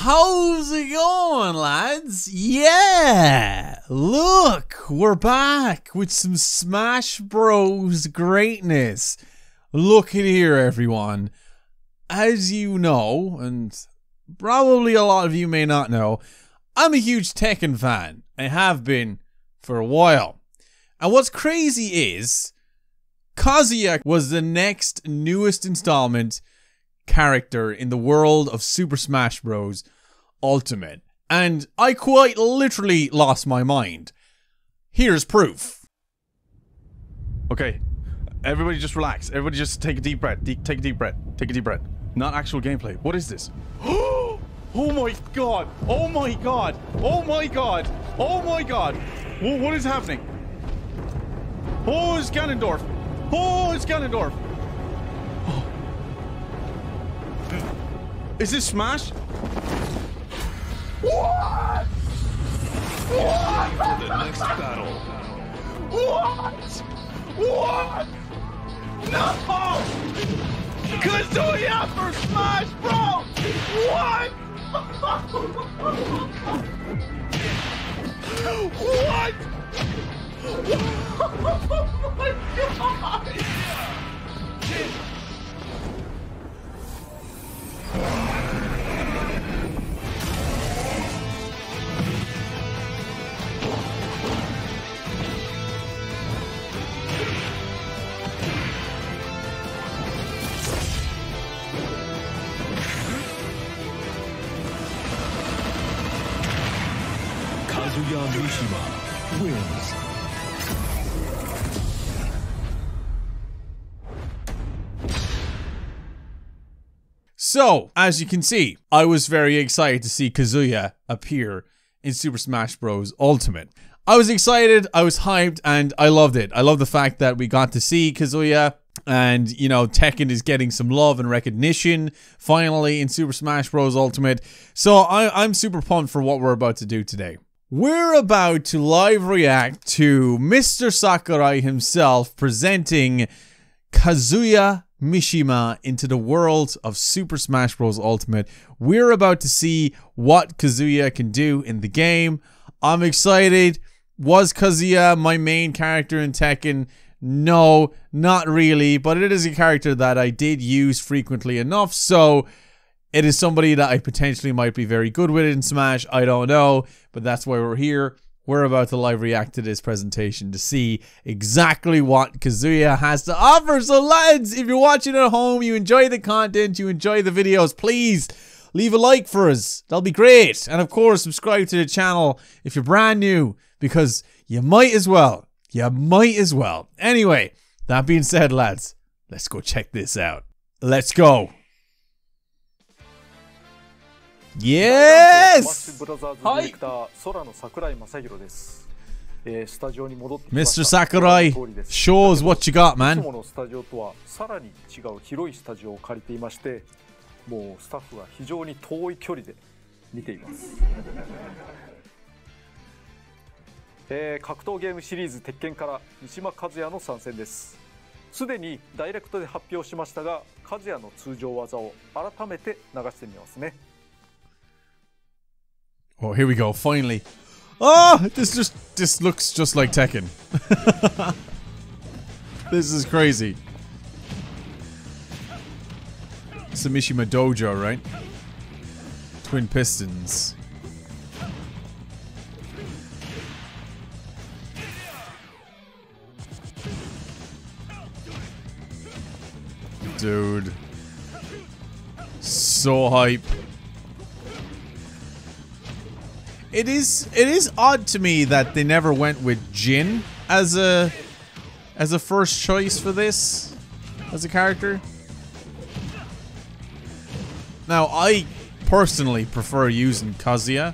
How's it going, lads? Yeah! Look, we're back with some Smash Bros. Greatness. Look at here, everyone. As you know, and probably a lot of you may not know, I'm a huge Tekken fan. I have been for a while. And what's crazy is, Kazuya was the next newest installment character in the world of Super Smash Bros. Ultimate, and I quite literally lost my mind. Here's proof. Okay, everybody just relax. Everybody just take a deep breath. Take a deep breath. Take a deep breath. Not actual gameplay. What is this? Oh my god! Oh my god! Oh my god! Oh my god! What is happening? Oh, it's Ganondorf! Oh, it's Ganondorf! Is this Smash? What? What? For the next battle. What? What? No! Kazuya for Smash Bros! What? What? Oh my god! Kazuya Mishima wins. So, as you can see, I was very excited to see Kazuya appear in Super Smash Bros. Ultimate. I was excited, I was hyped, and I loved it. I love the fact that we got to see Kazuya, and, you know, Tekken is getting some love and recognition, finally, in Super Smash Bros. Ultimate. So, I'm super pumped for what we're about to do today. We're about to live react to Mr. Sakurai himself presenting Kazuya Mishima into the world of Super Smash Bros. Ultimate. We're about to see what Kazuya can do in the game. I'm excited. Was Kazuya my main character in Tekken? No, not really, but it is a character that I did use frequently enough, so it is somebody that I potentially might be very good with in Smash. I don't know, but that's why we're here. We're about to live react to this presentation to see exactly what Kazuya has to offer. So lads, if you're watching at home, you enjoy the content, you enjoy the videos, please leave a like for us. That'll be great. And of course, subscribe to the channel if you're brand new, because you might as well. You might as well. Anyway, that being said, lads, let's go check this out. Let's go. Yes! Mr. Sakurai, show us what you got, man. Oh, here we go, finally. Oh, this looks just like Tekken. This is crazy. It's the Mishima Dojo, right? Twin Pistons. Dude. So hype. It is odd to me that they never went with Jin as a first choice for this as a character. Now, I personally prefer using Kazuya.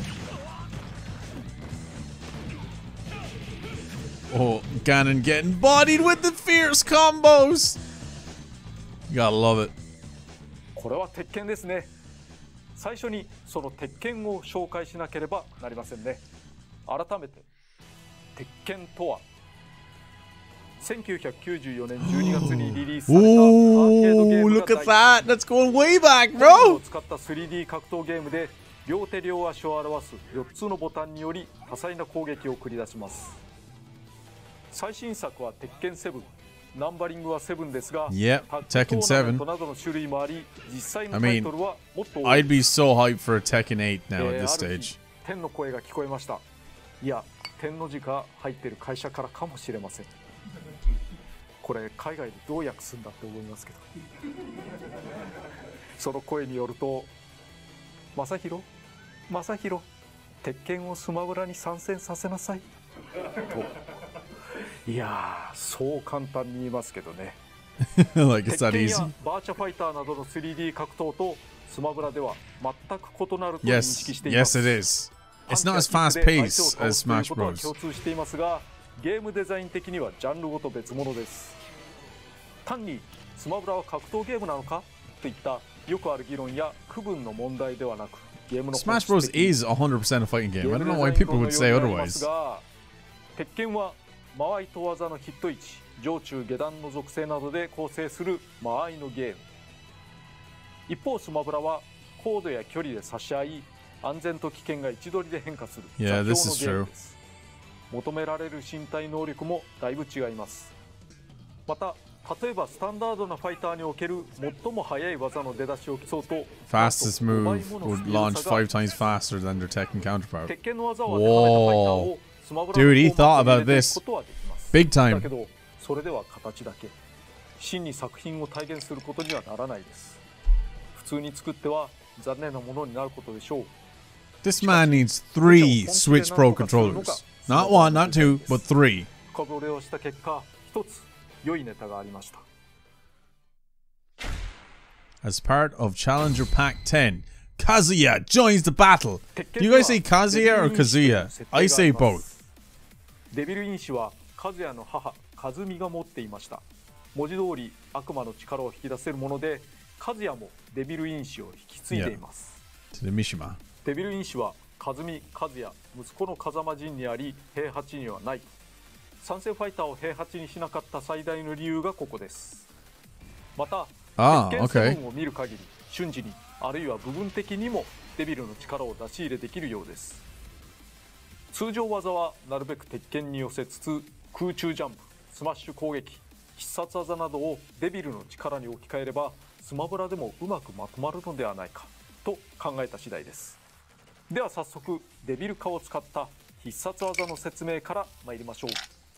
Oh, Ganon getting bodied with the fierce combos. You gotta love it. これは鉄拳ですね。最初にその鉄拳を紹介しなければなりませんね。改めて鉄拳とは 1994年12月にリリースされたアーケードゲー Ooh, ム look が at 代 that. That's going way back, 表 bro. を使った 3D 格闘ゲームで両手両足を表す4つのボタンにより多彩な攻撃を繰り出します。最新作は鉄拳7、ナンバリングは7ですが、 Yep, タッグ Tekken トーナメント 7. などの種類もあり、実際のタイトルはもっと多い I'd be so hyped for a Tekken 8 now at this ある日 stage. 天の声が聞こえました。いや、天の字が入っている会社からかもしれません。これ海外でどう訳すんだって思いますけど、その声によると、正宏、鉄拳をスマブラに参戦させなさいと。いやー、そう簡単に言いますけどね。 Like, it's 鉄 that 拳 easy. やバーチャファイターなどの 3D 格闘とスマブラでは全く異なると認識 Yes, しています。 yes, it is. It's not as fast paced as Smash 共 Bros. 通していますが、ゲームデザイン的にはジャンルごと別物です。単にスマブラは格闘ゲームなのかといったよくある議論や区分の問題ではなく、ゲームの Smash Bros. is 100% a fighting game. I don't know why people would say otherwise. 鉄拳は間合いと技のヒット位置、上中下段の属性などで構成する間合いのゲーム。一方スマブラは高度や距離で差し合い、安全と危険が位置取りで変化する座標 Yeah, のゲ this is ーム true. です。求められる身体能力もだいぶ違います。また例えばスタンダードなファイターにおける最も速い技の出だしを競うと、 Fastest move would launch 5 times faster than their Tekken counterpart. 鉄拳の技を当てはめたファイターをスマブラの Dude, he フォーマッ thought トに about 入れてい this くことはできます。 big だ time. けどそれでは形だけ、真に作品を体現することにはならないです。普通に作っては残念なものになることでしょう。 This man needs 3 Switch Pro controllers. Not 1, not 2, but 3. 深掘りをした結果、一つ良いネタがありました。 As part of Challenger Pack 10, Kazuya joins the battle. Do you guys say Kazuya or Kazuya? I say both. デビル因子はカズヤの母カズミが持っていました。文字通り悪魔の力を引き出せるもので、カズヤもデビル因子を引き継いでいます。 To the Mishima. デビル因子はカズミ、カズヤ、息子の風間陣にあり、平八にはない。参戦ファイターを平八にしなかった最大の理由がここです。また、鉄拳7を見る限り、瞬時にあるいは部分的にもデビルの力を出し入れできるようです。通常技はなるべく鉄拳に寄せつつ、空中ジャンプ、スマッシュ攻撃、必殺技などをデビルの力に置き換えれば、スマブラでもうまくまとまるのではないかと考えた次第です。では早速デビル化を使った必殺技の説明から参りましょう。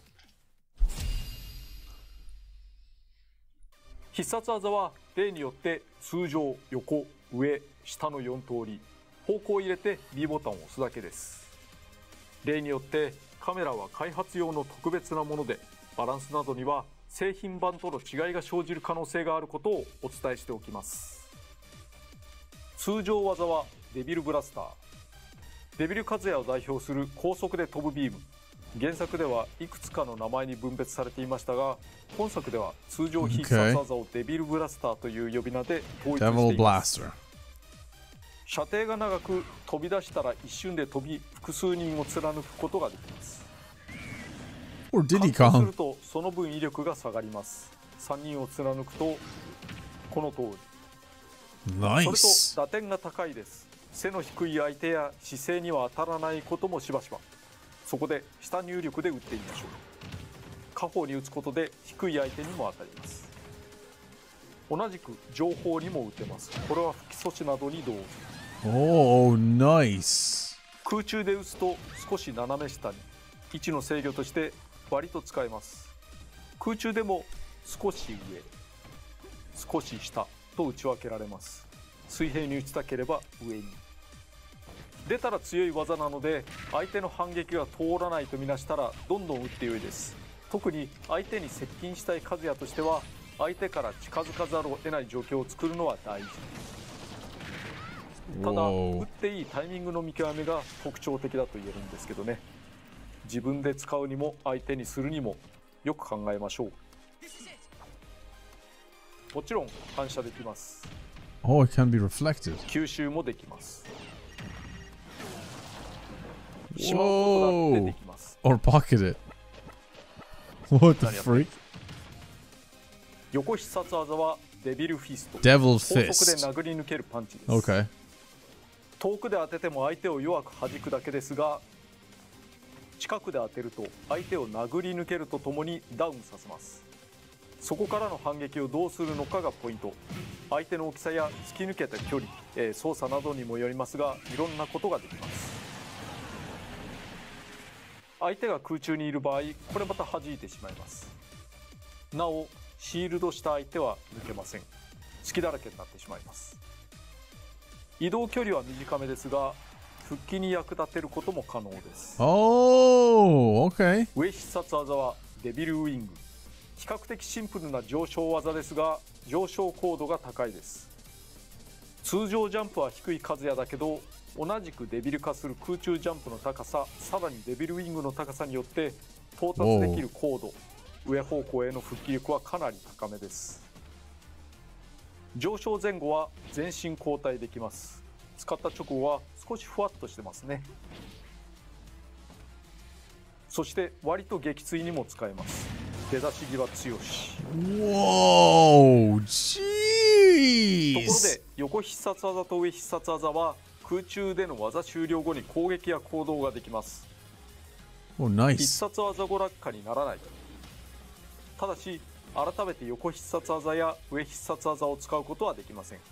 必殺技は例によって通常、横、上、下の4通り、方向を入れて B ボタンを押すだけです。例によってカメラは開発用の特別なもので、バランスなどには製品版との違いが生じる可能性があることをお伝えしておきます。通常技はデビルブラスター。デビルカズヤを代表する高速で飛ぶビーム。原作ではいくつかの名前に分別されていましたが、本作では通常必殺技をデビルブラスターという呼び名で統一しています。射程が長く、飛び出したら一瞬で飛び、複数人を貫くことができます。貫通するとその分威力が下がります。3人を貫くとこの通り。それと打点が高いです。背の低い相手や姿勢には当たらないこともしばしば。そこで下入力で打ってみましょう。下方に打つことで低い相手にも当たります。同じく上方にも打てます。これは不起訴値などにどうぞ。 Oh, nice. 空中で打つと少し斜め下に、位置の制御として割と使えます。空中でも少し上、少し下と打ち分けられます。水平に打ちたければ上に。出たら強い技なので、相手の反撃が通らないとみなしたらどんどん打ってよいです。特に相手に接近したいカズヤとしては、相手から近づかざるを得ない状況を作るのは大事。ただ、打っていいタイミングの見極めが特徴的だと言えるんですけどね。自分で使うにも相手にするにもよく考えましょう。もちろん反射できます。 Oh, it can be reflected. 吸収もできます。しまうことだってできます。 Or pocket it. What the freak? 横必殺技はデビルフィスト。 Devil 高速で Fist. 殴り抜けるパンチです。 Okay. 遠くで当てても相手を弱く弾くだけですが、近くで当てると相手を殴り抜けるとともにダウンさせます。そこからの反撃をどうするのかがポイント。相手の大きさや突き抜けた距離、操作などにもよりますが、いろんなことができます。相手が空中にいる場合、これまた弾いてしまいます。なおシールドした相手は抜けません。隙だらけになってしまいます。移動距離は短めですが、復帰に役立てることも可能です。 Oh, okay. 上必殺技はデビルウィング。比較的シンプルな上昇技ですが、上昇高度が高いです。通常ジャンプは低い数やだけど、同じくデビル化する空中ジャンプの高さ、さらにデビルウィングの高さによって到達できる高度、上方向への復帰力はかなり高めです。上昇前後は全身交代できます。使った直後は少しふわっとしてますね。そして割と撃墜にも使えます。出だし際強し。 Whoa, ところ jeez. で横必殺技と上必殺技は空中での技終了後に攻撃や行動ができます。 Oh, 必 nice. 殺技後落下にならない。ただし改めて横必殺技や上必殺技を使うことはできません。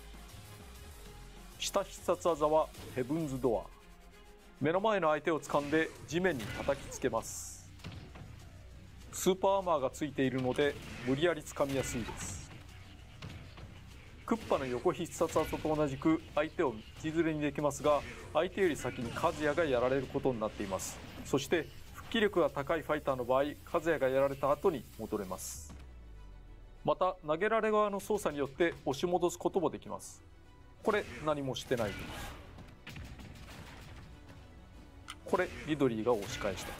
下必殺技はヘブンズドア。目の前の相手を掴んで地面に叩きつけます。スーパーアーマーがついているので無理やり掴みやすいです。クッパの横必殺技と同じく相手を道連れにできますが、相手より先にカズヤがやられることになっています。そして復帰力が高いファイターの場合、カズヤがやられた後に戻れます。また投げられ側の操作によって押し戻すこともできます。これ何もしてない時。これリドリーが押し返した時。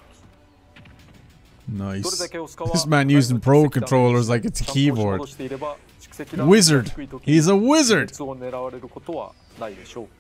Nice. どれだけ押すかは This man using pro controllers like it's a ちゃんと押し keyboard. 戻していれば蓄積ダメージが Wizard. 低い時 He's a wizard. 熱を狙われることはないでしょ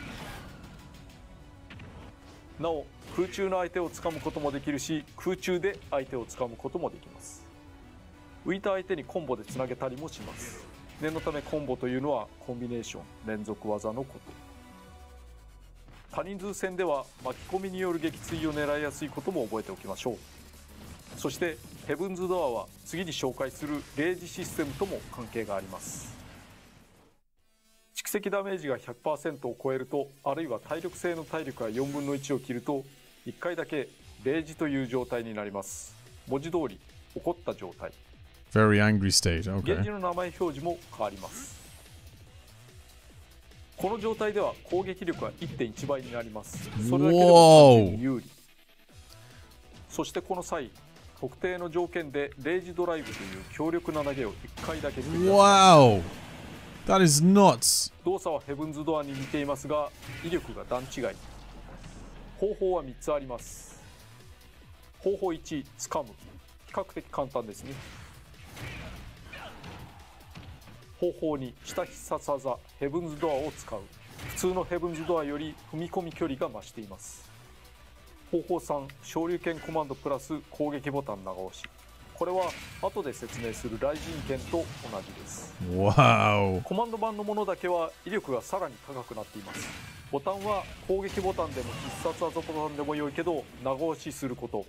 う。なお空中の相手を掴むこともできるし、空中で相手を掴むこともできます。浮いた相手にコンボでつなげたりもします。念のためコンボというのはコンビネーション、連続技のこと。多人数戦では巻き込みによる撃墜を狙いやすいことも覚えておきましょう。そしてヘブンズドアは次に紹介するレイジシステムとも関係があります。蓄積ダメージが 100% を超えると、あるいは体力性の体力が4分の1を切ると、1回だけレイジという状態になります。文字通り怒った状態。 Very angry state. ゲージ Okay. の名前表示も変わります。この状態では攻撃力は 1.1 倍になります。それだけでも単純に有利。そしてこの際、特定の条件でレイジドライブという強力な投げを1回だけ繰り出します。 Wow. That is nuts. 動作はヘブンズドアに似ていますが、威力が段違い。方法は3つあります。方法1、掴む。比較的簡単ですね。方法2、下必殺技ヘブンズドアを使う。普通のヘブンズドアより踏み込み距離が増しています。方法3、昇竜拳コマンドプラス攻撃ボタン長押し。これは後で説明する雷神拳と同じです。 Wow. コマンド版のものだけは威力がさらに高くなっています。ボタンは攻撃ボタンでも必殺技ボタンでも良いけど長押しすること。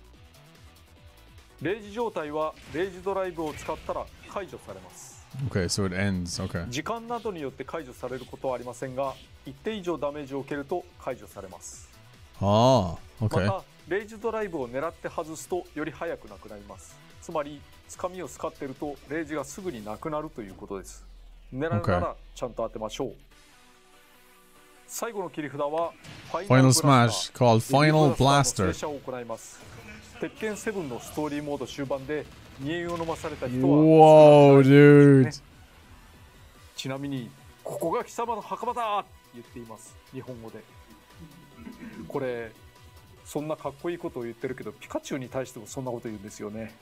レイジ状態はレイジドライブを使ったら解除されます。 Okay, so it ends. Okay. 時間などによって解除されることはありませんが、一定以上ダメージを受けると解除されます。 Ah, ま okay. たレイジドライブを狙って外すとより早くなくなります。つまり掴みを使っているとレイジがすぐになくなるということです。狙うならちゃんと当てましょう。最後の切り札はファイナル Final ブラスター smash called エビ Final ブラスター Blaster. の停車を行います。鉄拳7のストーリーモード終盤で煮え湯を飲まされた人は Whoa, 少なくないで dude. すね。ちなみにここが貴様の墓場だって言っています、日本語で。これそんなかっこいいことを言ってるけど、ピカチュウに対してもそんなこと言うんですよね。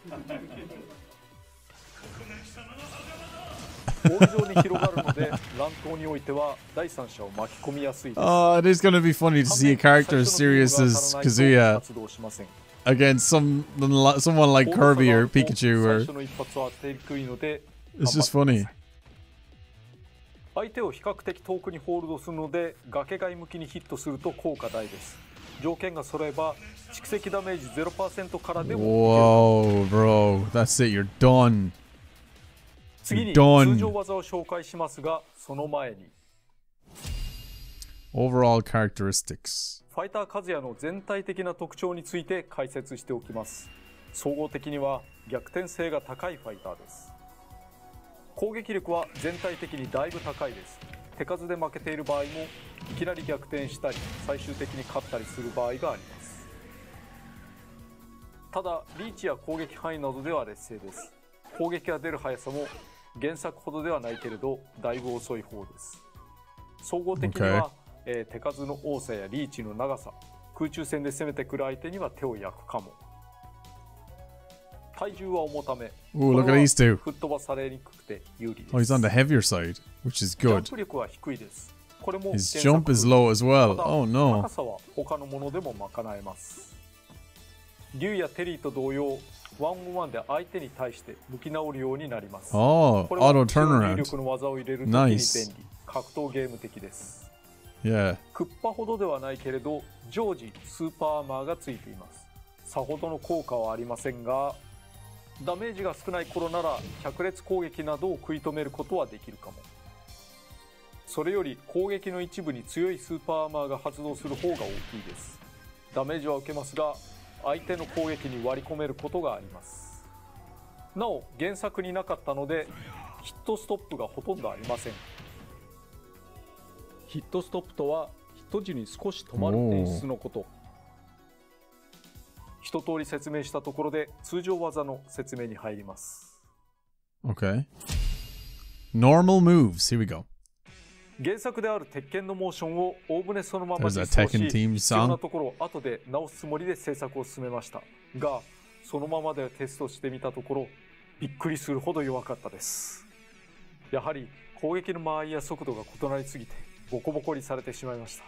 扇状に広がるので乱闘においては第三者を巻き込みやすいです。 It is going to be funny to see a character as serious as Kazuya 発動しません。 against someone like Kirby or Pikachu. 最 Or 初の一発は当てにくいので it's just funny. 相手を比較的遠くにホールドするので崖外向きにヒットすると効果大です。条件が揃えば蓄積ダメージ 0% からでも Whoa, bro. That's it. You're done. 次に Done. 通常技を紹介しますがその前に Overall characteristics. ファイターカズヤの全体的な特徴について解説しておきます。総合的には逆転性が高いファイターです。攻撃力は全体的にだいぶ高いです。手数で負けている場合もいきなり逆転したり最終的に勝ったりする場合があります。ただリーチや攻撃範囲などでは劣勢です。攻撃が出る速さも原作ほどではないけれどだいぶ遅い方です。総合的には、手数の多さやリーチの長さ、空中戦で攻めてくる相手には手を焼くかも。体重は重ため。 Ooh, look at these two. 吹っ飛ばされにくくて有利です。 Oh, he's on the heavier side, which is ジャン good. プ力は低いです。これも His 原 jump 作 is low as well. ただ Oh no. 高さは他のものでも賄えます。リュウやテリーと同様、ワンオンワンで相手に対して向き直るようになります。 Oh, これは auto 強い turnaround. 力の技を入れるときに便利。 Nice. 格闘ゲーム的です。 Yeah. クッパほどではないけれど常時スーパーアーマーがついています。さほどの効果はありませんがダメージが少ない頃なら百列攻撃などを食い止めることはできるかも。それより攻撃の一部に強いスーパーアーマーが発動する方が大きいです。ダメージは受けますが相手の攻撃に割り込めることがあります。なお原作になかったのでヒットストップがほとんどありません。ヒットストップとはヒット時に少し止まる演出のこと。一通り説明したところで通常技の説明に入ります。 Okay. Normal moves. Here we go. 原作である鉄拳のモーションをおおむねそのまま There's 実 that 装し Tekken team 必要な song. ところを後で直すつもりで制作を進めましたがそのままでテストしてみたところびっくりするほど弱かったです。やはり攻撃の間合いや速度が異なりすぎてボコボコにされてしまいました。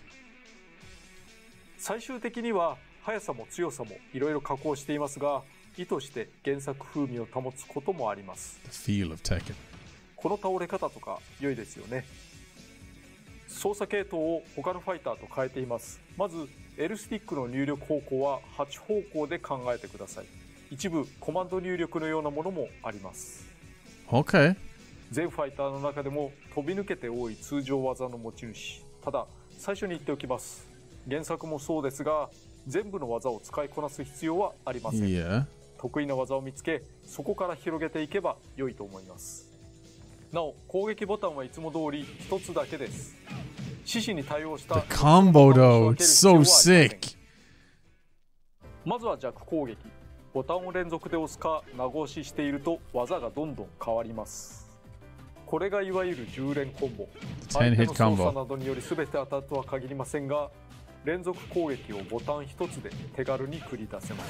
最終的には速さも強さもいろいろ加工していますが意図して原作風味を保つこともあります。 The feel of Tekken. この倒れ方とか良いですよね。操作系統を他のファイターと変えています。まず L スティックの入力方向は8方向で考えてください。一部コマンド入力のようなものもあります。 Okay. 全ファイターの中でも飛び抜けて多い通常技の持ち主。ただ最初に言っておきます。原作もそうですが全部の技を使いこなす必要はありません。 Yeah. 得意な技を見つけそこから広げていけば良いと思います。なお攻撃ボタンはいつも通り一つだけです。獅子に対応した The combo though, it's so sick. まずは弱攻撃。ボタンを連続で押すか長押ししていると技がどんどん変わります。これがいわゆる10連コンボ。相手の操作などにより全て当たるとは限りませんが連続攻撃をボタン一つで手軽に繰り出せます。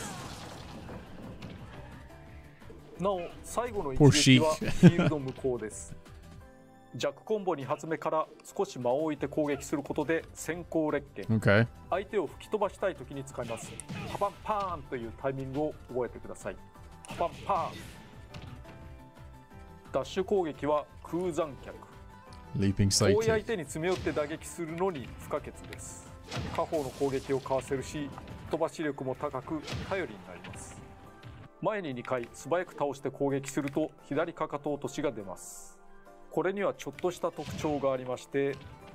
なお最後の一撃はフィールド無効です。弱コンボ2発目から少し間を置いて攻撃することで先行列拳。 Okay. 相手を吹き飛ばしたい時に使います。パパンパーンというタイミングを覚えてください。パパンパーン。ダッシュ攻撃は空残脚。 Leaping 遠い sight 相 kick. 手に詰め寄って打撃するのに不可欠です。下方の攻撃をかわせるし飛ばし力も高く頼りになります。前に2回素早く倒して攻撃すると左かかと落としが出ます。これにはちょっとした特徴がありまして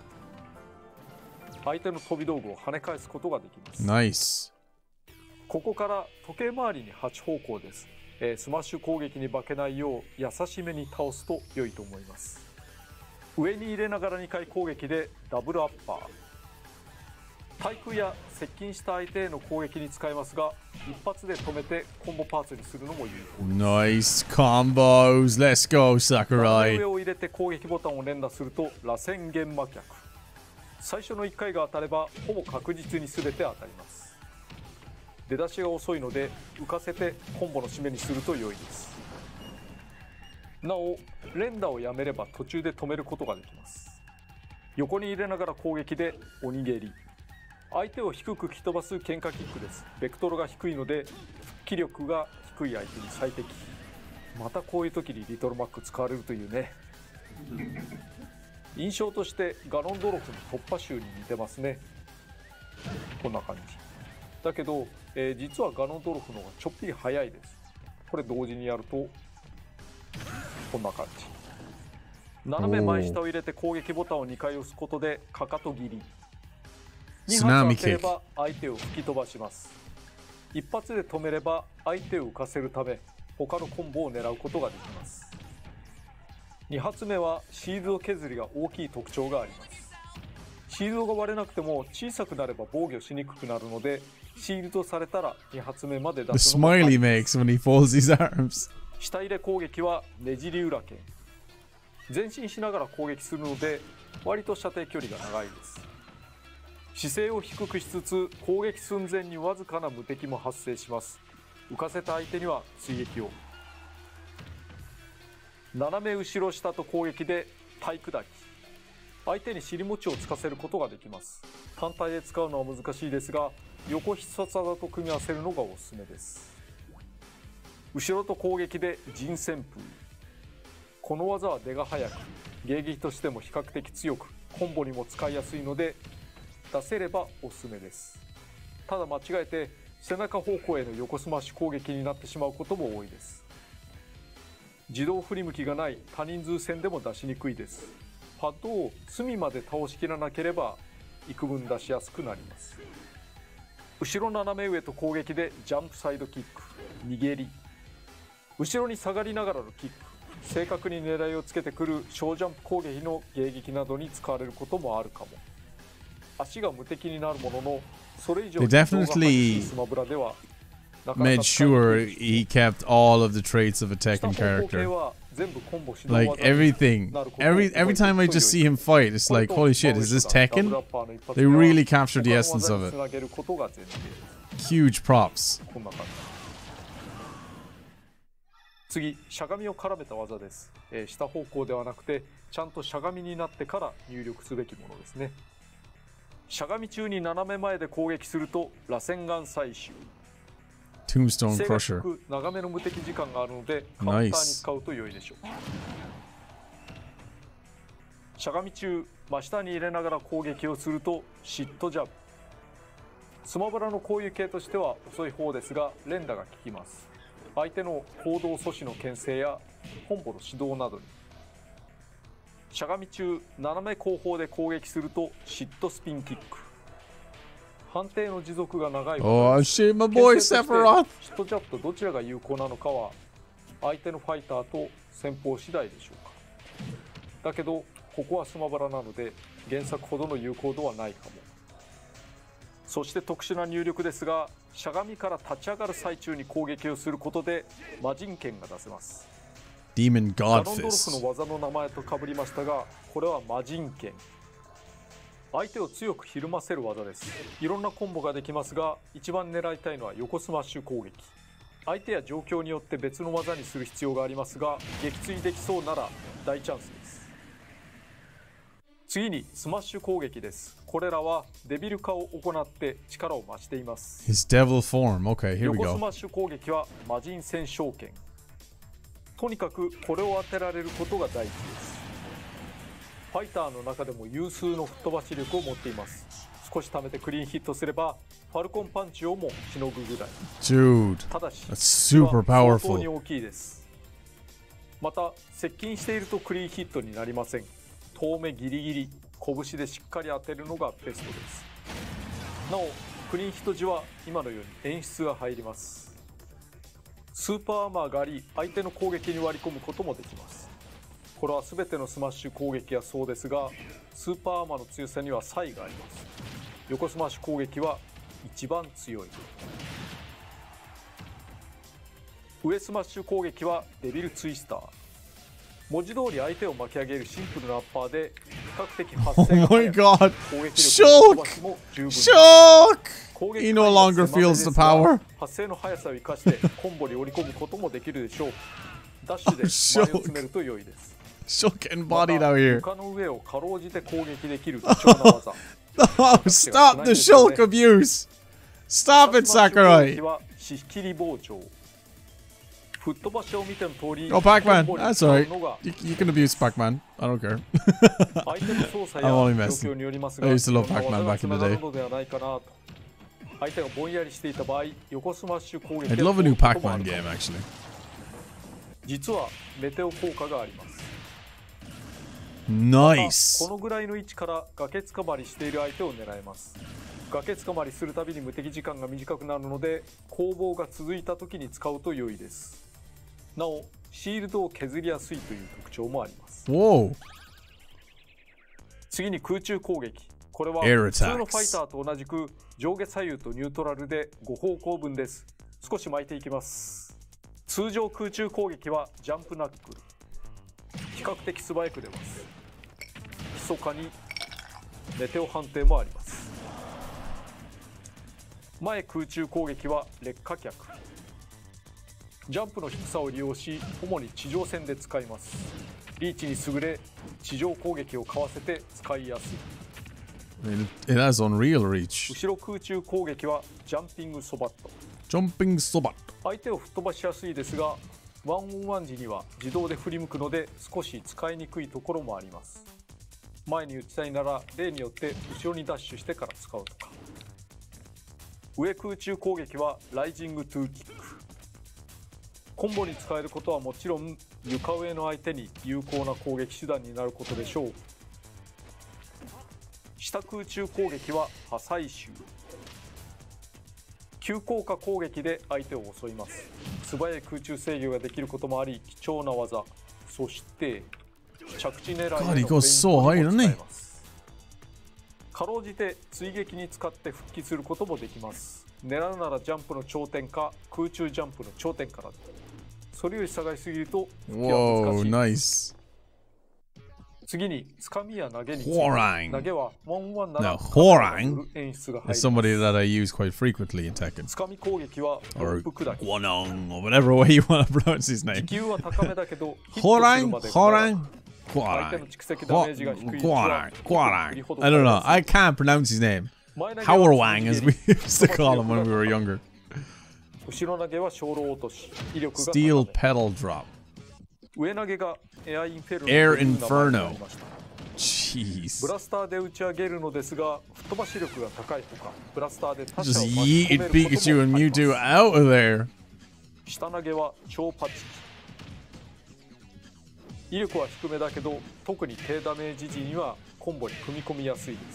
相手の飛び道具を跳ね返すことができます。 Nice. ここから時計回りに8方向です。スマッシュ攻撃に負けないよう優しめに倒すと良いと思います。上に入れながら2回攻撃でダブルアッパー。対空や接近した相手への攻撃に使えますが一発で止めてコンボパーツにするのも有効です。 Nice combos. Let's go, 上 Sakurai. を入れて攻撃ボタンを連打すると螺旋玄魔脚。最初の1回が当たればほぼ確実に全て当たります。出だしが遅いので浮かせてコンボの締めにすると良いです。なお連打をやめれば途中で止めることができます。横に入れながら攻撃で鬼蹴り。 相手を低く吹き飛ばす喧嘩キックです。ベクトルが低いので復帰力が低い相手に最適。またこういう時にリトルマック使われるというね。印象としてガノンドロフの突破集に似てますね。こんな感じだけど、実はガノンドロフの方がちょっぴり速いです。これ同時にやるとこんな感じ。斜め前下を入れて攻撃ボタンを2回押すことでかかと切り。2発当てれば相手を吹き飛ばします。1発で止めれば相手を浮かせるため他のコンボを狙うことができます。2発目はシールド削りが大きい特徴があります。シールドが割れなくても小さくなれば防御しにくくなるので、シールドされたら2発目まで出すのが The smile he makes when he folds his arms. 下入れ攻撃はねじり裏剣。前進しながら攻撃するので割と射程距離が長いです。姿勢を低くしつつ攻撃寸前にわずかな無敵も発生します。浮かせた相手には追撃を。斜め後ろ下と攻撃で体砕き。相手に尻餅をつかせることができます。単体で使うのは難しいですが、横必殺技と組み合わせるのがおすすめです。後ろと攻撃で陣旋風。この技は出が速く、迎撃としても比較的強く、コンボにも使いやすいので出せればおすすめです。ただ間違えて背中方向への横スマッシュ攻撃になってしまうことも多いです。自動振り向きがない多人数戦でも出しにくいです。パッドを隅まで倒しきらなければ幾分出しやすくなります。後ろ斜め上と攻撃でジャンプサイドキック、逃げり。後ろに下がりながらのキック、正確に狙いをつけてくる小ジャンプ攻撃の迎撃などに使われることもあるかも。足が無敵になるものの、それ以上に動画激しいスマブラでは made sure he kept all of the traits of a Tekken character. Like everything, every time I just see him fight, it's like, holy shit, is this Tekken? They really captured the essence of it. Huge props. 次、しゃがみを絡めた技です。下方向ではなくて、ちゃんとしゃがみになってから入力すべきものですね。しゃがみ中に斜め前で攻撃すると螺旋岩採集。 Tombstone Crusher. 長めの無敵時間があるのでカウンターに使うと良いでしょう。しゃがみ中、真下に入れながら攻撃をするとシットジャブ。スマブラのこういう系としては遅い方ですが連打が効きます。相手の行動阻止の牽制やコンボの指導などに。しゃがみ中、斜め後方で攻撃するとシットスピンキック。判定の持続が長い。 Oh, shit, my boy Sephiroth! シットジャブとどちらが有効なのかは相手のファイターと戦法次第でしょうか。だけどここはスマブラなので原作ほどの有効度はないかも。そして特殊な入力ですが、しゃがみから立ち上がる最中に攻撃をすることで魔人剣が出せます。 Demon ガ God ノンドロフ Fist. の技の名前と被りましたが、これは魔人剣。相手を強くひるませる技です。いろんなコンボができますが、一番狙いたいのは横スマッシュ攻撃。相手や状況によって別の技にする必要がありますが、撃墜できそうなら大チャンスです。次にスマッシュ攻撃です。これらはデビル化を行って力を増しています。 His devil form. Okay, here we 横ス go. マッシュ攻撃は魔人戦勝剣。とにかくこれを当てられることが大事です。ファイターの中でも有数の吹っ飛ばし力を持っています。少し貯めてクリーンヒットすればファルコンパンチをもしのぐぐらい。 Dude, ただし that's super 相当に powerful. 大きいです。また接近しているとクリーンヒットになりません。遠目ギリギリ拳でしっかり当てるのがベストです。なおクリーンヒット時は今のように演出が入ります。スーパーアーマーがあり相手の攻撃に割り込むこともできます。これは全てのスマッシュ攻撃はそうですが、スーパーアーマーの強さには差異があります。横スマッシュ攻撃は一番強い。上スマッシュ攻撃はデビルツイスター。文字通り相手を巻き上げるシンプルなアッパーで比較的発生が Oh my 速く、 god. 攻撃力 Shulk! の飛ばしも十分。 Shock! 攻撃 He no longer 範囲は feels 狭 the めですが power. 発生の速さを生かしてコンボに織り込むこともできるでしょう。ダッシュで前を詰めると良いです。 Shulk また embodied out here. 床の上をかろうじて攻撃できる貴重な技。 Oh, stop the Shulk abuse! Stop it, Sakurai! Go Pac-Man, that's alright. You can abuse Pac-Man. I don't care. I'm only messing. I used to love Pac-Man back in the day. I'd love a new Pac-Man game, actually. 実はメテオ効果があります。 Nice. このぐらいの位置から崖つかまりしている相手を狙います。崖つかまりするたびに無敵時間が短くなるので、攻防が続いた時に使うと良いです。なお、シールドを削りやすいという特徴もあります。 Whoa. 次に空中攻撃。これは Air 普通の attacks. ファイターと同じく上下左右とニュートラルで5方向分です。少し巻いていきます。通常空中攻撃はジャンプナックル。比較的素早く出ます。密かにメテオ判定もあります。前空中攻撃は劣化脚。ジャンプの低さを利用し、主に地上戦で使います。リーチに優れ、地上攻撃をかわせて使いやすい。 It has unreal reach. 後ろ空中攻撃はジャンピングソバット。 Jumping Sobat. 相手を吹っ飛ばしやすいですが、ワンオンワン時には自動で振り向くので少し使いにくいところもあります。前に打ちたいなら例によって後ろにダッシュしてから使うとか。上空中攻撃はライジングトゥーキック。コンボに使えることはもちろん床上の相手に有効な攻撃手段になることでしょう。下空中攻撃は破砕臭。急降下攻撃で相手を襲います。素早い空中制御ができることもあり貴重な技。そして着地狙いへの God, he goes so high, doesn't he? かろうじて追撃に使って復帰することもできます。狙うならジャンプの頂点か空中ジャンプの頂点からで。それより下がりすぎると復帰は難しい。 Whoa, nice. 次につかみや投げについて。 Horang. 投げはワンワンなら Now, Horang 演出が入り is ます。 somebody that I use quite frequently in Tekken. つかみ攻撃はロ Or ップ砕き。 Guanong, or whatever way you want to pronounce his 時 name. 給は高めだけどヒットする Horang? まで Horang? 相手の Guarang. 蓄積ダメージが低い位置は Guarang. I don't know. I can't pronounce his name. Howrwang, as we used to call him when we were younger. 後ろ投げは小老落とし、威力が高 Steel め。 pedal drop. 上投げがエアインフェルノ Air という名前にな Inferno. りました。 Jeez. ブラスターで打ち上げるのですが、吹っ飛ばし力が高いほか、ブラスターで他者 Just を巻き込 yeet めることも Pikachu あ and り Mewtwo ます。 out of there. 下投げは超パチキ。威力は低めだけど、特に低ダメージ時にはコンボに組み込みやすいです。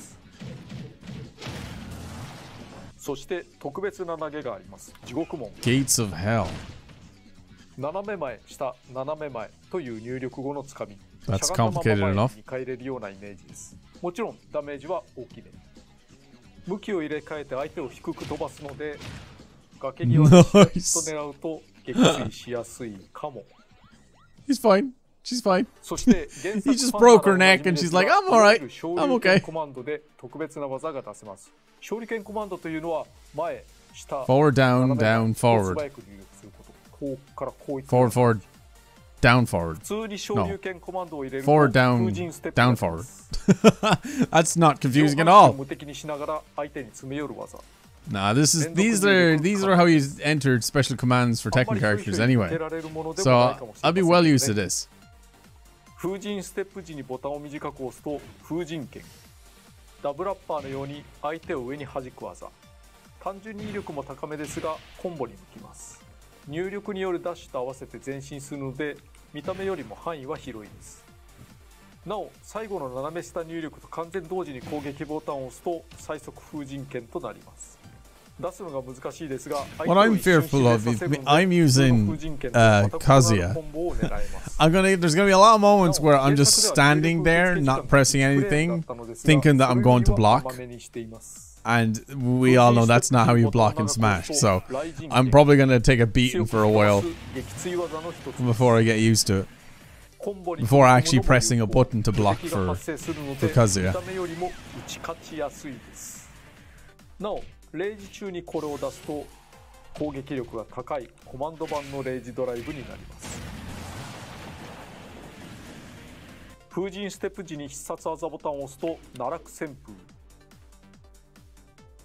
そして特別な投げがあります。地獄門。 Gates of Hell. 斜め前、下、斜め前という入力後のつかみ。 That's しゃがんだまま complicated 前に enough. 2回入れるようなイメージです。もちろんダメージは大きめ。向きを入れ替えて相手を低く飛ばすので、崖際にしっかりと狙うと撃墜しやすいかも。 He's fine. She's fine. そして原 He 作 just ファン broke her なら neck and おなじ she's み like, です I'm が alright. いわゆる昇 I'm 竜 okay. 拳コマンドで特別な技が出せます。昇竜拳コマンドというのは前、下、 Forward, down, 斜め前 down, を素早 forward. く入力すること。こうからこういった Forward, forward. Down, forward. 普通に昇竜拳コマンドを入れると Forward, down, 風神ステップ down, が出ます That's not confusing 上 at 半身を all. 無敵にしながら相手に詰め寄る技。 Nah, these are how you entered special commands for あんま Tekken りそういう characters 人に受 anyway. けられるものでもない So かもしれ I'll be ま well せん used to ね。 this. 風神ステップ時にボタンを短く押すと風神剣。ダブラッパーのように相手を上に弾く技。単純に威力も高めですがコンボに向きます。入力によるダッシュと合わせて前進するので見た目よりも範囲は広いです。なお最後の斜め下入力と完全同時に攻撃ボタンを押すと最速風神剣となります。出すのが難しいですが What I'm fearful of is I'm using Kazuya. There's gonna be a lot of moments where I'm just standing there, not pressing anything, thinking that I'm going to block. And we all know that's not how you block in Smash. So I'm probably gonna take a beating for a while before I get used to it. Before actually pressing a button to block for Kazuya. なおレイジ中にこれを出すと攻撃力が高いコマンド版のレイジドライブになります。風神ステップ時に必殺技ボタンを押すと奈落旋風。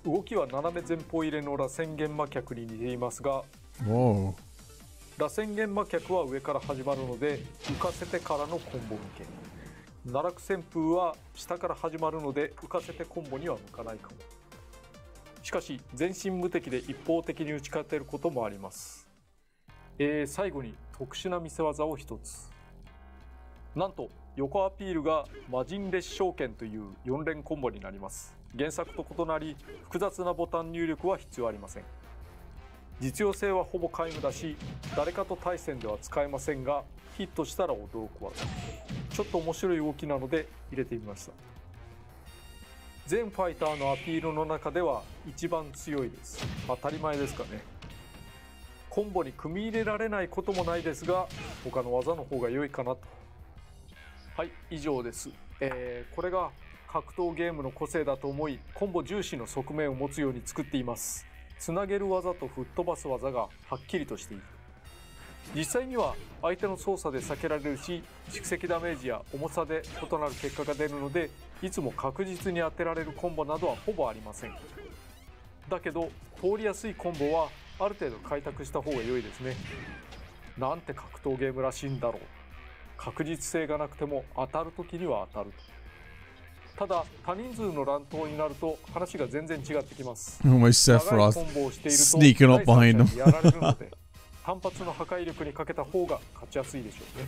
動きは斜め前方入れの螺旋玄魔脚に似ていますが、 Whoa. 螺旋玄魔脚は上から始まるので浮かせてからのコンボ向け、奈落旋風は下から始まるので浮かせてコンボには向かないかも。しかし全身無敵で一方的に打ち勝てることもあります。最後に特殊な見せ技を一つ。なんと横アピールが魔人列召剣という4連コンボになります。原作と異なり複雑なボタン入力は必要ありません。実用性はほぼ皆無だし、誰かと対戦では使えませんが、ヒットしたら驚く技。ちょっと面白い動きなので入れてみました。全ファイターのアピールの中では一番強いです。当たり前ですかね。コンボに組み入れられないこともないですが、他の技の方が良いかなと。はい、以上です。これが格闘ゲームの個性だと思い、コンボ重視の側面を持つように作っています。つなげる技と吹っ飛ばす技がはっきりとしている。実際には相手の操作で避けられるし、蓄積ダメージや重さで異なる結果が出るので、いつも確実に当てられるコンボなどはほぼありません。だけど通りやすいコンボはある程度開拓した方が良いですね。なんて格闘ゲームらしいんだろう。確実性がなくても当たる時には当たる。ただ多人数の乱闘になると話が全然違ってきます。 Oh, my 長い Sephiroth コンボをしていると sneaking up 第 behind 三者 him. にやられるので単発の破壊力にかけた方が勝ちやすいでしょうね。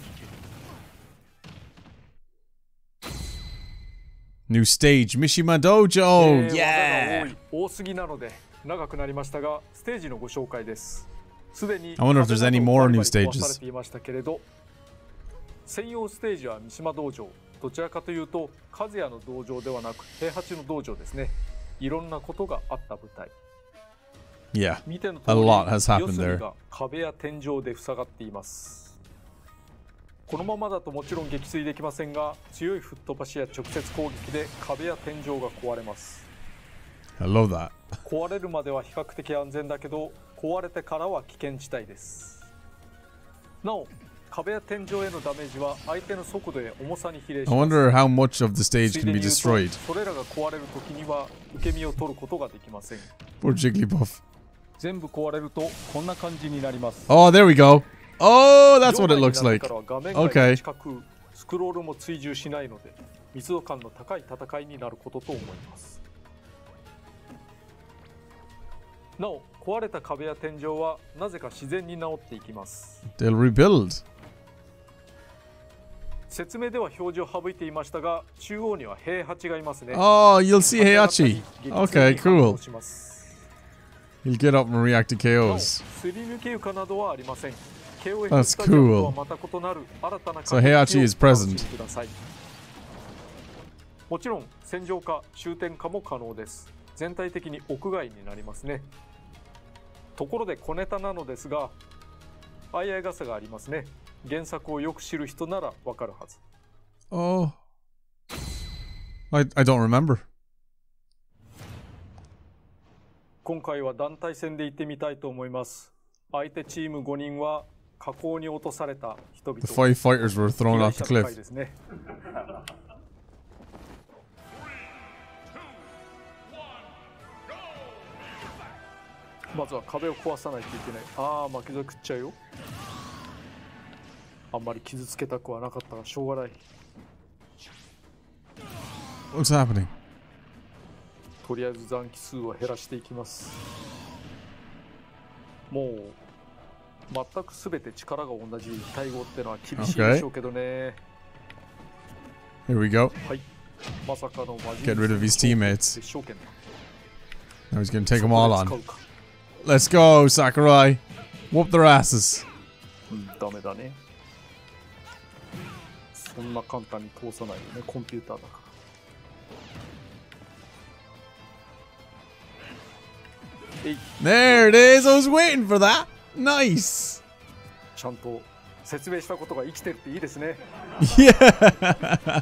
New stage, Mishima Dojo. 技が Yeah. 多すぎなので長くなりましたが、ステージのご紹介です。すでに I wonder if there's any more new 壁などバリバリ壊さ stages. れていましたけれど、専用ステージは三島道場。どちらかというと和也の道場ではなく平八の道場ですね。いろんなことがあった舞台。 Yeah. 見ての通 A り lot has happened 四隅 there. が壁や天井で塞がっています。このままだともちろん撃墜できませんが、強い吹っ飛ばしや直接攻撃で壁や天井が壊れます。 I love that. 壊れるまでは比較的安全だけど、壊れてからは危険地帯です。なお壁や天井へのダメージは相手の速度や重さに比例し I ます。 wonder how much of the つ stage い can で be に言う destroyed. と、それらが壊れる時には受け身を取ることができません。 Poor Jigglypuff. 全部壊れるとこんな感じになります。 Oh, there we go. Oh, that's what it 4 looks になって like. からは画面が Okay. 近く、スクロールも追従しないので密度感の高い戦いになることと思います。なお壊れた壁や天井はなぜか自然に治っていきます。 They'll rebuild. 説明では表示を省いていましたが、中央には平八がいますね。 Oh, you'll see 立ち Heihachi. 上がったり Okay, 激痛に反 cool. 応します。 He'll get up and react to なお KOs. すり抜け床などはありません。KOF That's スタジアムとは cool. また異なる新たな So Heihachi is お楽しみ present. ください。もちろん戦場化、終点化も可能です。全体的に屋外になりますね。ところで小ネタなのですが、相合い傘がありますね。原作をよく知る人ならわかるはず。 Oh. I don't remember. 今回は団体戦で行ってみたいと思います。相手チーム5人は火口に落とされた人々。 The 5 fighters were thrown 被害 off the 者の会 cliff. ですね。まずは壁を壊さないといけない。ああ、巻き添え食っちゃうよ。あんまり傷つけたくはなかったがしょうがない。 What's happening? とりあえず残機数を減らしていきます。もう全く全て力が同じ対応ってのは厳しいでしょうけどね。 Here we go. はい。まさかのマジ Get rid of his teammates. 決勝権だ。 Now he's gonna take them all そ on. こで使うか。 Let's go, Sakurai. Whoop their asses. ダメだね。そんな簡単に通さないよね、コンピューターだから。 There it is. I was waiting for that. Nice. ちゃんと説明したことが生きてるっていいですね。 Yeah.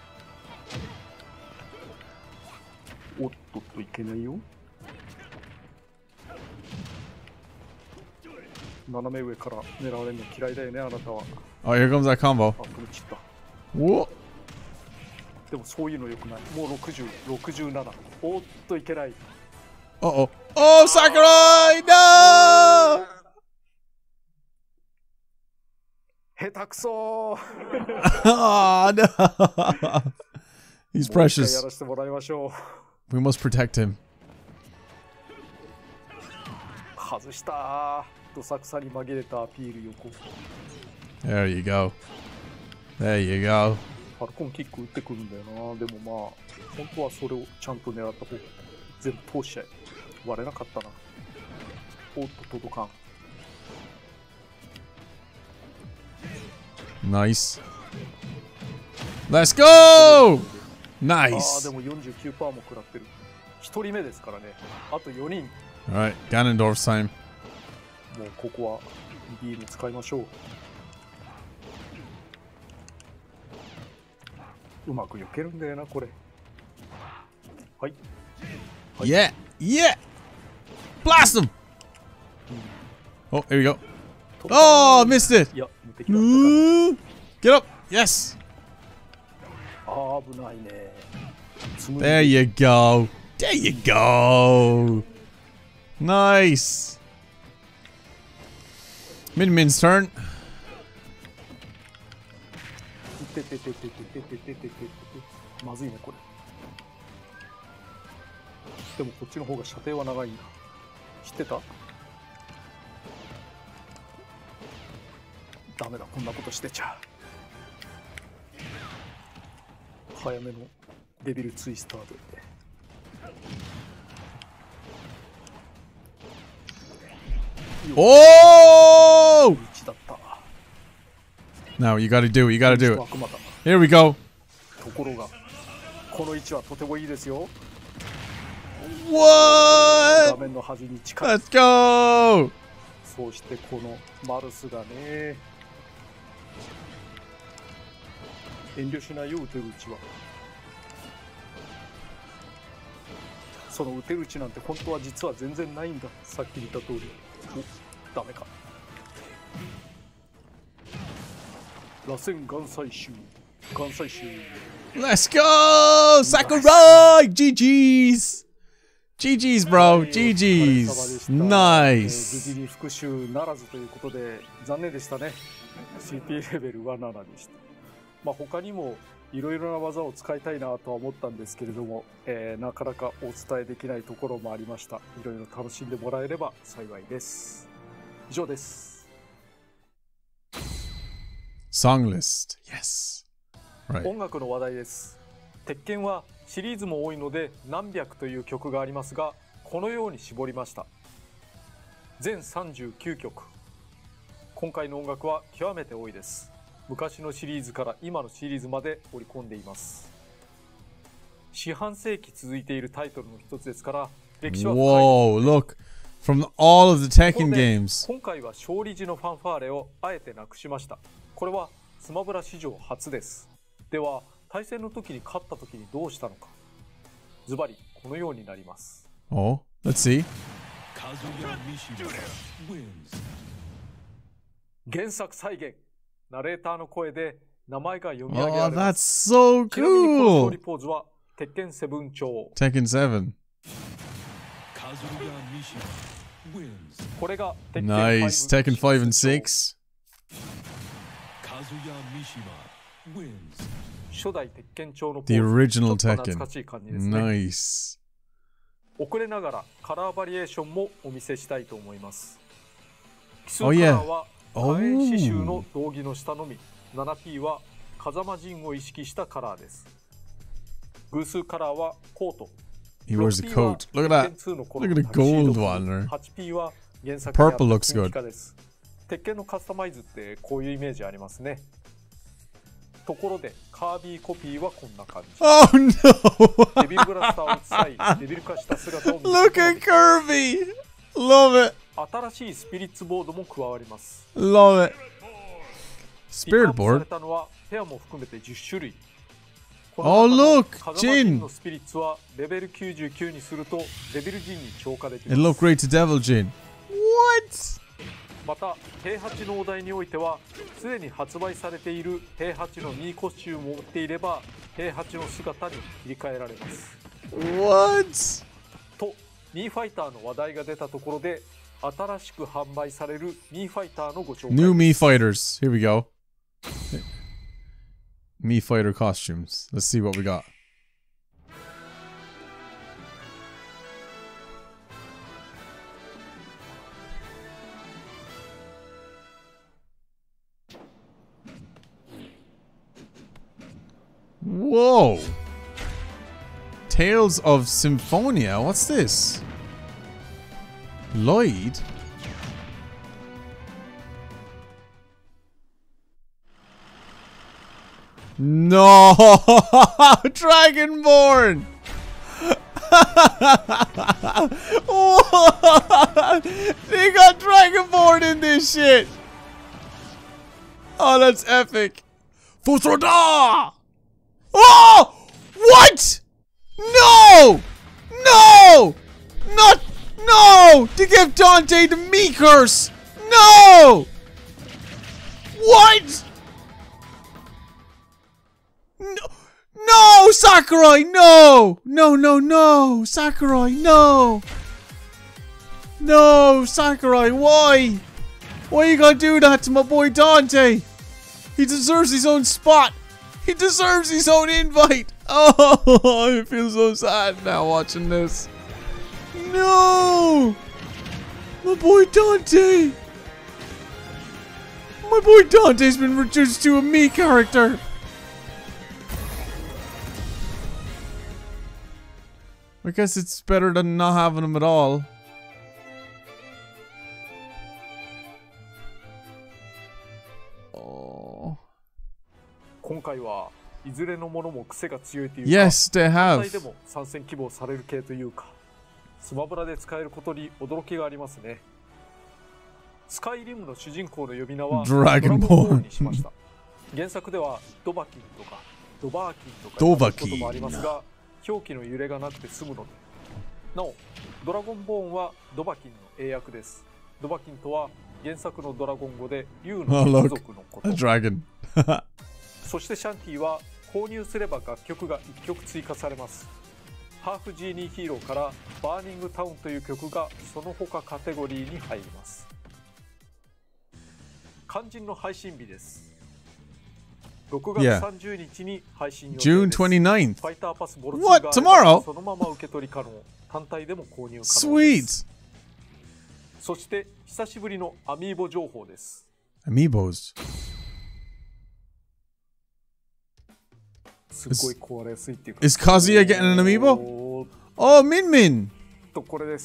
おっとっといけないよ。斜め上から狙われるの嫌いだよね、あなたは。 Oh, here comes that combo. あ、これ散った。 Whoa. でもそういうのよくない。もう60、67。おっといけない。 Uh-oh. Oh, Sakurai! No! 下手くそー。 Oh, no. He's もう一回や precious. らせてもらいましょう。 We must protect him. 外したー。どさくさに紛れたアピール横。 There you go. There you go. ファルコンキック打ってくるんだよな。でもまあ、本当はそれをちゃんと狙った方が全部通しちゃえ。割れなかったな。おっと、届かん。 Nice. Let's go! ああ、 Nice. でも 49% も食らってる。1人目ですからね。あと4人。 Alright, Ganondorf's time. もうここはビーム使いましょう。うまく避けるんだよな、これ。はい。 Yeah! Yeah! Blast him! Oh, here we go. Oh, missed it! いや、無敵だったか。 Ooh. Get up! Yes! ああ、危ないね。 There you go. There you go. Nice. Min-Min's turn. てててててててててて。まずいね、これ。でもこっちの方が射程は長いんだ。知ってた？ダメだ、こんなことしてちゃ。早めのデビルツイスターで。 Oh! 1だった。 Now you gotta do it. You gotta do it. 悪魔だ。 Here we go. ところが、この位置はとてもいいですよ。 What? 画面の端に近い。 Let's go! そしてこのマルスがね、遠慮しないよ、打てるうちは。その打てるうちなんて本当は実は全然ないんだ。さっき言った通り。お、ダメか。螺旋岩採集。岩採集。 Let's go! Sakurai! GG's! GG's, bro. GG's. 無 Nice. 事に復讐ならずということで残念でしたね。CP レベルは7でした。まあ他にもいろいろな技を使いたいなとは思ったんですけれども、なかなかお伝えできないところもありました。いろいろ楽しんでもらえれば幸いです。以上です。 Song list. Yes. Right. 音楽の話題です。鉄拳はシリーズも多いので何百という曲がありますが、このように絞りました。全39曲。今回の音楽は極めて多いです。昔のシリーズから今のシリーズまで織り込んでいます。四半世紀続いているタイトルの一つですから歴史は深いです。 Whoa, look. From all of the こ Tekken こで games. 今回は勝利時のファンファーレをあえてなくしました。これはスマブラ史上初です。では対戦の時に勝った時にどうしたのか。ズバリこのようになります。 Oh, let's see. 原作再現。ナレーターの声で名前が読み上げら Oh, れま that's す。 so ちなみにこの勝 cool. 利ポーズは鉄拳7調。 Tekken 7. これが鉄拳 Nice. Tekken 5 and 6. 初代鉄拳調のポ The ーズ。 original ちょっと懐 Tekken. かしい感じですね。 Nice. 遅れながらカラーバリエーションもお見せしたいと思います。奇数 Oh, カ yeah. ラーは火炎刺繍の道着の下のみ。 7P は風間陣を意識したカラーです。偶数カラーはコート。 He wears a 6P は coat. Look at that. 鉄拳2の頃 Look at the タキシード gold one there. 8P は原作にあった Purple looks good. 金ピカです。鉄拳のカスタマイズってこういうイメージありますね。ところでカービィコピーはこんな感じ。 Oh no! デビルブラスターを使いデビル化した姿を見せ Look at Kirby! Love it! 新しいスピリッツボードも加わります。 Love it! ピックア Spirit ップされ board? たのはペアも含めて10種類。 Oh, look! 風間陣 Jin! のスピリッツはレベル99にするとデビル陣に強化でき It ま looked す。 great to Devil Jin. What? また平八のお題においてはすでに発売されている平八のミーコスチュームを持っていれば平八の姿に切り替えられます。 What? とミーファイターの話題が出たところで新しく販売されるミーファイターのご紹介です。 New Mii Fighters. Here we go. Mii Fighter costumes. Let's see what we got. Whoa! Tales of Symphonia. What's this? Lloyd? No! Dragonborn! What? They got Dragonborn in this shit! Oh, that's epic. Fusroda! Oh! What? No! No! Not... No! To give Dante the Mii curse! No! What? No! No! Sakurai! No! No, no, no! Sakurai, no! No! Sakurai, why? Why you gotta do that to my boy Dante? He deserves his own spot! He deserves his own invite! Oh, I feel so sad now watching this. No! My boy Dante! My boy Dante's been reduced to a Mii character! I guess it's better than not having him at all. Oh. 今回はいずれのものも癖が強いというか、 Yes, they 単 have. 体でも参戦希望される系というか、スマブラで使えることに驚きがありますね。スカイリムの主人公の呼び名はドラゴンボーンにしました。原作ではドバキンとかドバーキンとかドバキン言うこともありますが、表記の揺れがなくて済むので。なお、ドラゴンボーンはドバキンの英訳です。ドバキンとは原作のドラゴン語で竜の種族のこ A と。 dragon. そしてシャンティは購入すれば楽曲が1曲追加されます。ハーフジーニーヒーローからバーニングタウンという曲がその他カテゴリーに入ります。肝心の配信日です。6月 Yeah. 30日に配信予定です。 June 29th. ファイターパスボル2 What? が Tomorrow? そのまま受け取り可能。単体でも購入可能です。 Sweet. そして久しぶりのアミーボ情報です。 Amiibos. すごい壊れやすいっていうか。 Is Kazuya getting an amiibo? おーっ Oh, Min Min. とこれです。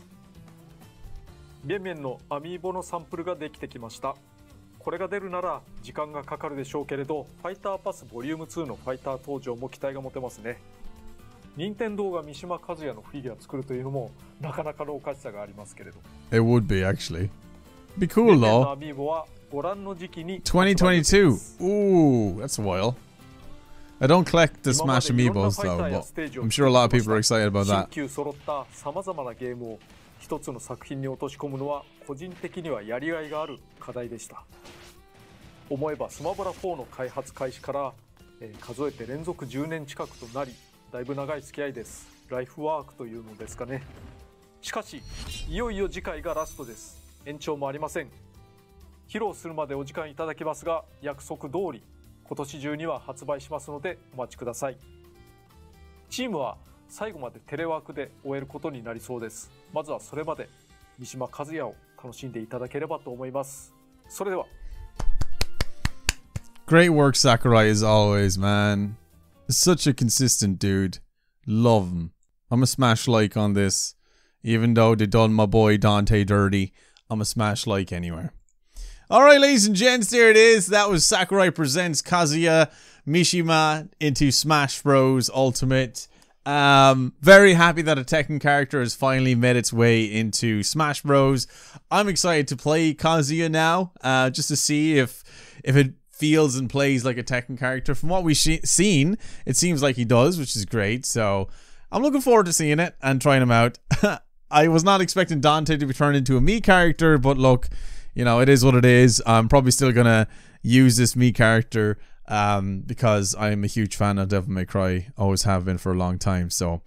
メンメンのアミーボのサンプルができてきました。これが出るなら時間がかかるでしょうけれど、ファイターパスボリューム2のファイター登場も期待が持てますね。任天堂が三島和也のフィギュア作るというのもなかなかのおかしさがありますけれど。 It would be, actually. Be メ cool, ンメンの though. アミーボはご覧の時期に発売予定で 2022. す。 Ooh, that's a while. I don't collect the 今ま Smash でいろんな Amiibos, ファイタ though, ーや but ステージを I'm sure a lot of people are 作ってき excited ま about した。 that. 新旧揃ったさまざまなゲームを一つの作品に落とし込むのは個人的にはやりがいがある課題でした。思えばスマブラ4の開発開始から、数えて連続10年近くとなり、だいぶ長い付き合いです。ライフワークというのですかね。しかしいよいよ次回がラストです。延長もありません。披露するまでお時間いただきますが、約束通り今年中には発売しますのでお待ちください。チームは最後までテレワークで終えることになりそうです。まずはそれまで三島和也を楽しんでいただければと思います。それでは。 Great work, Sakurai, as always, man. Such a consistent dude. Love him. I'm a smash like on this. Even though they done my boy Dante dirty, I'm a smash like anyway. Alright, ladies and gents, there it is. That was Sakurai Presents Kazuya Mishima into Smash Bros. Ultimate. Very happy that a Tekken character has finally made its way into Smash Bros. I'm excited to play Kazuya now, just to see if it feels and plays like a Tekken character. From what we've seen, it seems like he does, which is great. So I'm looking forward to seeing it and trying him out. I was not expecting Dante to be turned into a Mii character, but look, you know, it is what it is. I'm probably still gonna use this Mii character because I'm a huge fan of Devil May Cry, always have been for a long time. So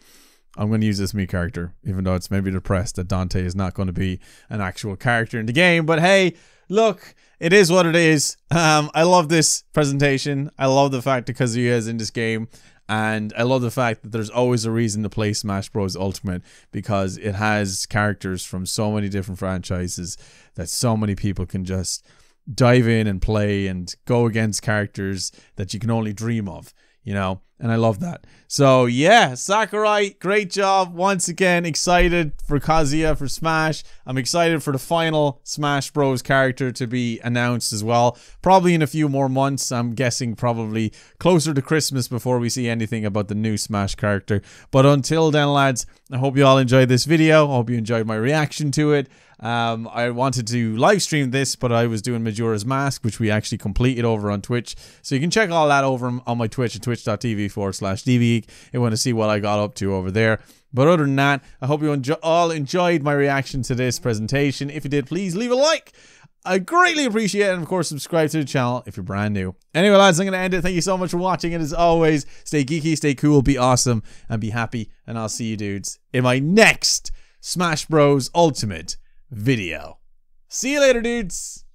I'm going to use this Mii character, even though it's maybe depressed that Dante is not going to be an actual character in the game. But hey, look, it is what it is. I love this presentation. I love the fact that Kazuya is in this game. And I love the fact that there's always a reason to play Smash Bros. Ultimate, because it has characters from so many different franchises that so many people can just dive in and play and go against characters that you can only dream of, you know, and I love that. So yeah, Sakurai, great job. Once again, excited for Kazuya for Smash. I'm excited for the final Smash Bros character to be announced as well. Probably in a few more months. I'm guessing probably closer to Christmas before we see anything about the new Smash character. But until then, lads, I hope you all enjoyed this video. I hope you enjoyed my reaction to it. I wanted to live stream this, but I was doing Majora's Mask, which we actually completed over on Twitch. So you can check all that over on my Twitch at twitch.tv/DVGeek if you want to see what I got up to over there. But other than that, I hope you all enjoyed my reaction to this presentation. If you did, please leave a like. I greatly appreciate it. And of course, subscribe to the channel if you're brand new. Anyway, lads, I'm going to end it. Thank you so much for watching. And as always, stay geeky, stay cool, be awesome, and be happy. And I'll see you dudes in my next Smash Bros. Ultimate video. See you later, dudes.